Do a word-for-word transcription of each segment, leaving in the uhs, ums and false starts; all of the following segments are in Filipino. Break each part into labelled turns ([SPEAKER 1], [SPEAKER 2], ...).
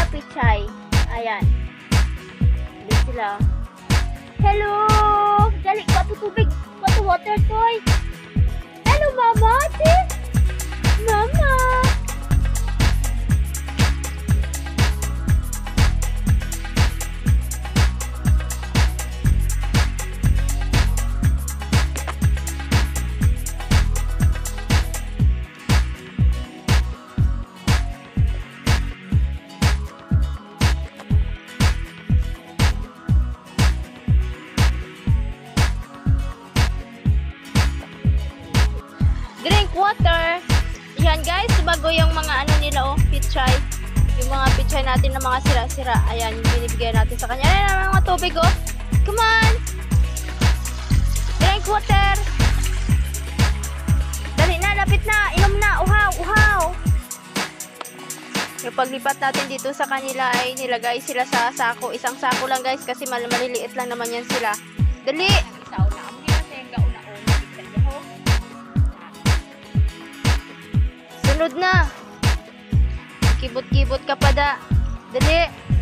[SPEAKER 1] pichay. Ayan. Dito sila. Hello! Dali, pato tubig. Pato water toy. Hello, mama. Sis. Mama. Drink water. Yan guys, bago yung mga ano nila oh, pichay. Yung mga pichay natin na mga sira-sira. Ayan, yung binibigay natin sa kanya. Ayan, mga tubig oh. Come on. Drink water. Dali na, lapit na. Inom na. Uhaw, uhaw. Yung paglipat natin dito sa kanila ay nilagay sila sa sako. Isang sako lang guys kasi mal maliliit lang naman yan sila. Dali. Sunod na. Kibot-kibot ka pa da. Dali.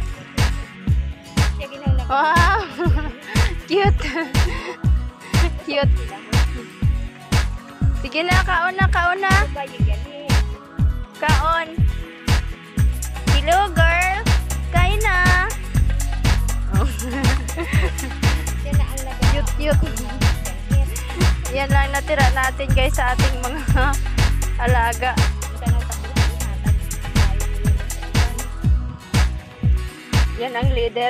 [SPEAKER 1] Wow. Cute. Cute. Sige na, kaon na, kaon na. Kaon. Hello girl. Kain na. Oh. Cute, cute. Yan lang natira natin guys sa ating mga alaga. Yan ang leader.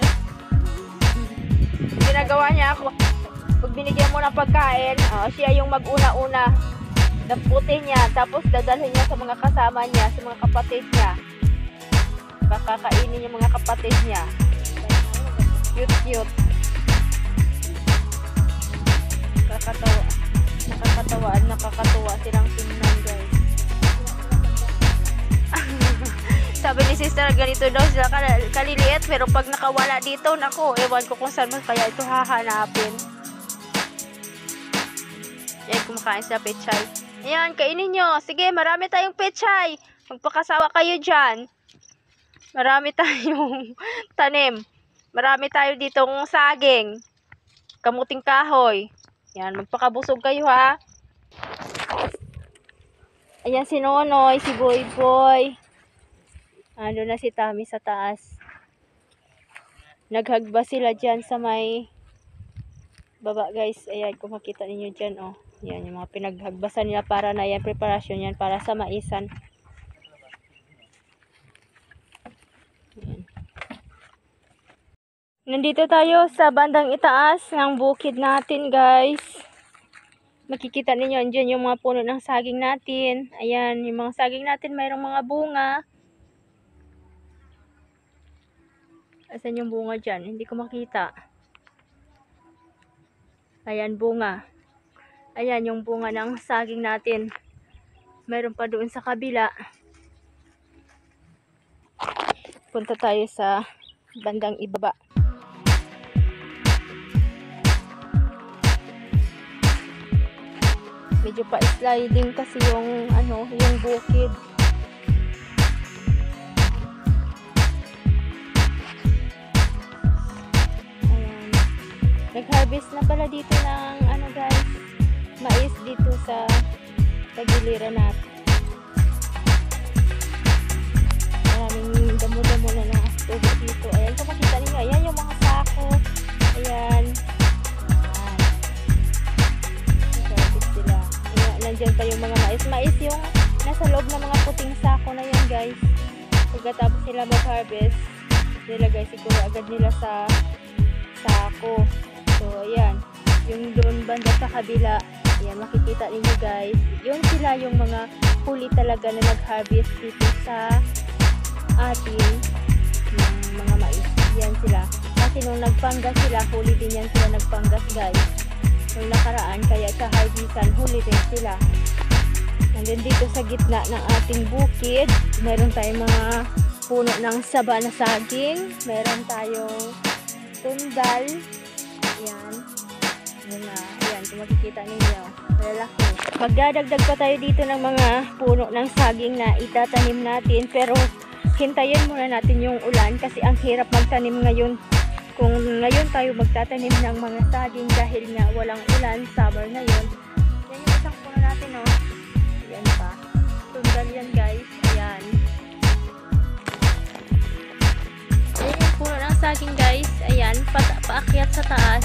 [SPEAKER 1] Ginagawa niya ako. Pag binigyan mo ng pagkain, uh, siya yung mag-una-una. Damputin niya. Tapos dadalhin niya sa mga kasama niya, sa mga kapatid niya. Pakakainin yung mga kapatid niya. Cute, cute. Nakakatawa. Nakakatawa. Nakakatawa silang tingnan guys. Sabi ni sister, ganito daw sila kaliliit, pero pag nakawala dito, nako, ewan ko kung saan mo kaya ito hahanapin. Yan, kumakain sa pechay. Ayan, kainin nyo. Sige, marami tayong pechay. Magpakasawa kayo dyan. Marami tayong tanim. Marami tayo ditong saging. Kamuting kahoy. Yan, magpakabusog kayo ha. Ayan si Nonoy, si Boy Boy. Ano na si Tami sa taas. Naghagba sila dyan sa may baba guys. Ayan, kung makita ninyo dyan oh. Yan, yung mga pinaghagbasan nila para na yan. Preparasyon yan para sa maisan. Ayan. Nandito tayo sa bandang itaas ng bukid natin guys. Makikita ninyo dyan yung mga puno ng saging natin. Ayan, yung mga saging natin mayroong mga bunga. Asan yung bunga dyan? Hindi ko makita. Ayan, bunga. Ayan, yung bunga ng saging natin. Meron pa doon sa kabila. Punta tayo sa bandang ibaba. Medyo pa sliding kasi yung ano, yung bukid. Nag-harvest na pala dito ng ano guys, mais dito sa tagiliran natin. Maraming damo-damo na ng tubig dito. Ayan, kung makita ninyo, ayan yung mga sako. Ayan. Ayan. Nag-harvest sila. Ayan, nandyan pa yung mga mais. Mais yung nasa loob ng mga puting sako na yan guys. Pagkatapos sila mag-harvest, nilagay siguro agad nila sa sako. So, ayan. Yung doon banda sa kabila, ayan, makikita ninyo guys. Yun sila yung mga huli talaga na nag-harvest dito sa atin ng mga mais. Yan sila. Kasi nung nagpanggas sila, huli din yan sila nagpanggas guys. Nung nakaraan, kaya sa harvestan, huli din sila. And then dito sa gitna ng ating bukid, meron tayong mga puno ng saba na saging. Meron tayong tundal. Ayan. Ayan na. Ayan. Kung makikita ninyo. Lalaki. Magdadagdag pa tayo dito ng mga puno ng saging na itatanim natin. Pero hintayin muna natin yung ulan kasi ang hirap magtanim ngayon. Kung ngayon tayo magtatanim ng mga saging dahil nga walang ulan, summer na yun. Yan yung isang puno natin, no? Ayan pa. Tundal yan, guys. Ayan. Ayan yung puno ng saging, guys. Ayan, pa paakyat sa taas.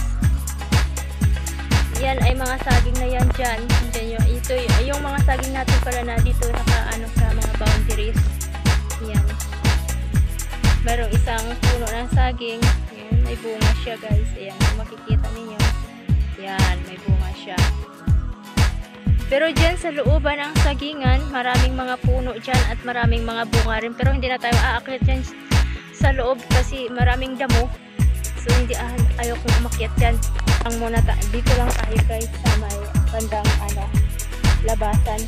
[SPEAKER 1] Yan ay mga saging na yan dyan. Diyan yung, ito, yung mga saging natin pala na dito naka, ano, sa mga boundaries. Yan. Merong isang puno ng saging. Yan, may bunga siya, guys. Ayan, kung makikita ninyo. Yan, may bunga siya. Pero dyan sa looban ng sagingan, maraming mga puno dyan at maraming mga bunga rin. Pero hindi na tayo aakyat dyan sa loob kasi maraming damo. So hindi ah, ayaw kong umakyat dyan. Ang muna ta dito lang tayo, guys, sa may bandang ano, labasan.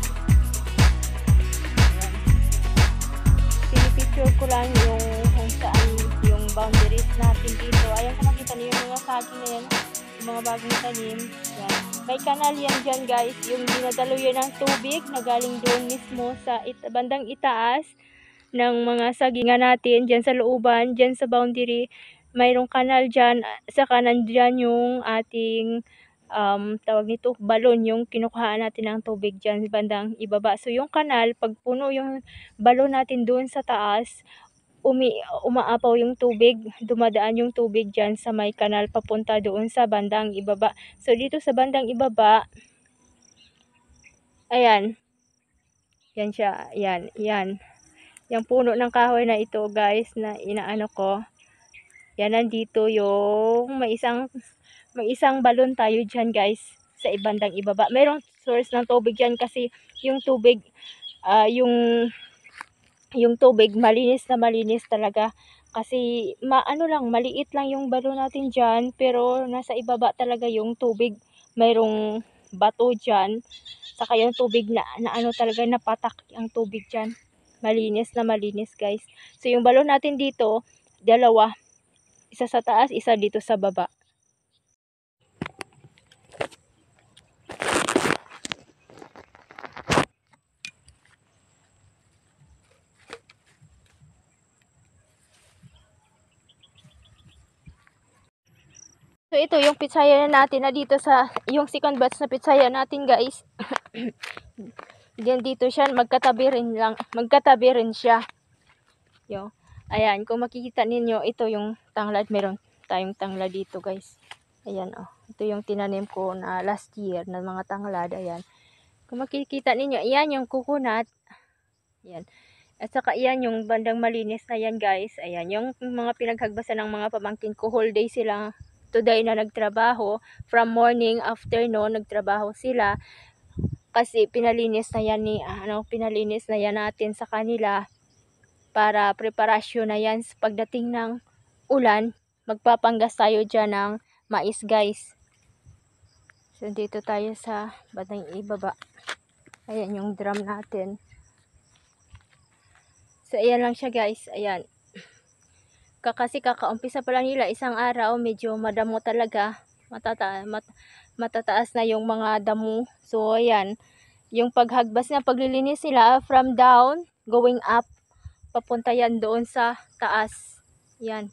[SPEAKER 1] Ayan. Pinipicture ko lang yung kung saan yung boundaries natin dito. Ayan, kung makita niyo yung mga saging na yan, yung mga bagong tanim. Ayan. May kanal yan dyan, guys, yung dinadalo yan ng tubig na galing doon mismo sa it bandang itaas ng mga sagingan natin dyan sa looban, dyan sa boundary. Mayroong kanal dyan, sa kanan dyan yung ating um, tawag nito, balon, yung kinukuhaan natin ng tubig dyan bandang ibaba. So yung kanal, pag puno yung balon natin doon sa taas, umi umaapaw yung tubig, dumadaan yung tubig dyan sa may kanal papunta doon sa bandang ibaba. So dito sa bandang ibaba, ayan, yan siya, yan, yan. Yung puno ng kahoy na ito, guys, na inaano ko, yan, nandito yung may isang may isang balon tayo dyan, guys, sa ibandang ibaba. Mayroong source ng tubig dyan kasi yung tubig, uh, yung yung tubig malinis na malinis talaga. Kasi maano lang, maliit lang yung balon natin dyan, pero nasa ibaba talaga yung tubig. Mayroong bato dyan, saka yung tubig na, na ano talaga, napatak ang tubig dyan. Malinis na malinis, guys. So yung balon natin dito, dalawa. Isa sa taas, isa dito sa baba. So ito yung pitsaya natin na dito sa, yung second batch na pitsaya natin, guys. Diyan dito siya, magkatabi rin lang, magkatabi rin siya. Yo. Ayan, kung makikita ninyo, ito yung tanglad, meron tayong tanglad dito, guys. Ayan, oh. Ito yung tinanim ko na last year na mga tanglad. Ayan. Kung makikita ninyo, ayan yung coconut. Ayan. At saka ayan yung bandang malinis na yan, guys. Ayan, yung mga pinaghagbasan ng mga pamangkin ko. Whole day sila today na nagtrabaho. From morning, afternoon, nagtrabaho sila. Kasi pinalinis na yan ni, ano, pinalinis na yan natin sa kanila. Para preparasyon na yan sa pagdating ng ulan, magpapanggas tayo dyan ng mais, guys. So dito tayo sa bandang ibaba. Ayan yung drum natin. So ayan lang siya, guys. Ayan. Kasi kakaumpisa pa lang nila, isang araw, medyo madamo talaga. Matata mat matataas na yung mga damo. So ayan, yung paghagbas na paglilinis nila from down going up, papunta yan doon sa taas. Yan.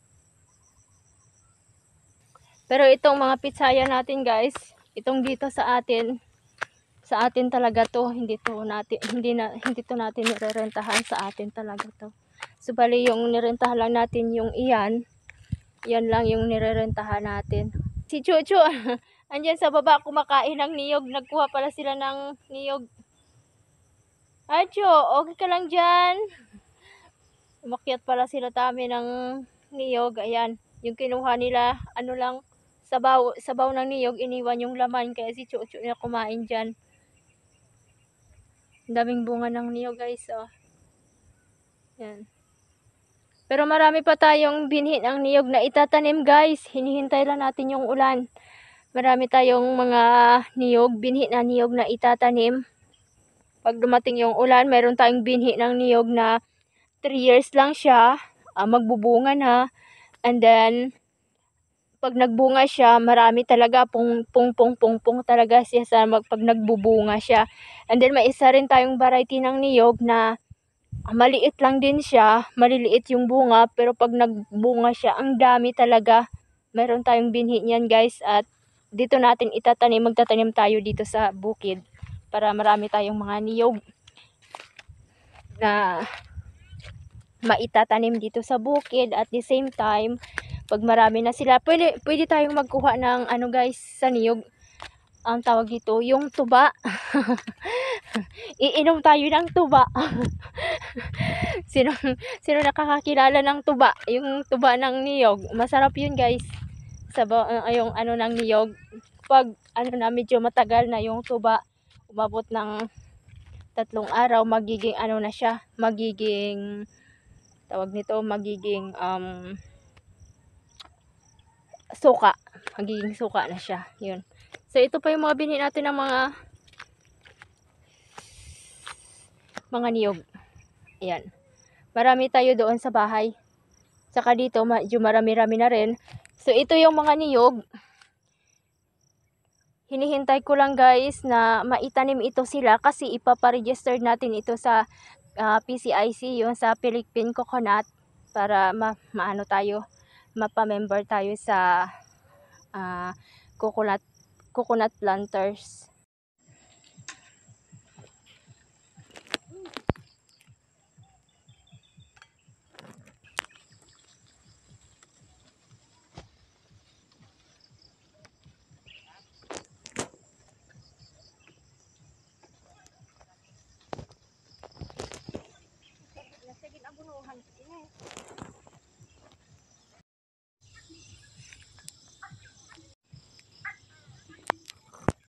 [SPEAKER 1] Pero itong mga pitsaya natin, guys, itong dito sa atin, sa atin talaga to, hindi to natin, hindi na hindi to natin nirerentahan, sa atin talaga to. So bali yung nirentahan lang natin yung iyan. Yan lang yung nirerentahan natin. Si Chuchu, andyan sa baba kumakain ng niyog, nagkuha pala sila ng niyog. Acho, okay ka lang dyan? Umakyat pala sila tami ng niyog. Ayan, yung kinuha nila, ano lang, sabaw, sabaw ng niyog, iniwan yung laman. Kaya si Chuchu na kumain dyan. Daming bunga ng niyog, guys, oh. Yan. Pero marami pa tayong binhi ng niyog na itatanim, guys. Hinihintay lang natin yung ulan. Marami tayong mga niyog, binhi na niyog na itatanim. Pag dumating yung ulan, meron tayong binhi ng niyog na three years lang siya, uh, magbubunga na, and then pag nagbunga siya, marami talaga, pung pung pung pung pung talaga siya sa mag, pag nagbubunga siya. And then may isa rin tayong variety ng niyog na maliit lang din siya, maliliit yung bunga, pero pag nagbunga siya, ang dami talaga. Meron tayong binhi niyan guys, at dito natin itatanim, magtatanim tayo dito sa bukid para marami tayong mga niyog na maitatanim dito sa bukid. At the same time, pag marami na sila, pwede, pwede tayong magkuha ng ano guys, sa niyog, ang tawag dito, yung tuba. Iinom tayo ng tuba. sino, sino nakakakilala ng tuba? Yung tuba ng niyog. Masarap yun guys. Sa uh, yung ano ng niyog. Pag ano na medyo matagal na yung tuba, umabot ng tatlong araw, magiging ano na siya, magiging tawag nito, magiging um, suka. Magiging suka na siya. Yun. So ito pa yung mga binhi natin ng mga mga niyog. Ayan. Marami tayo doon sa bahay. Saka dito, medyo marami-rami na rin. So, ito yung mga niyog. Hinihintay ko lang guys na maitanim ito sila kasi ipaparegister natin ito sa uh, P C I C, yung sa Philippine Coconut, para ma maano tayo, mapamember tayo sa uh, coconut, coconut planters.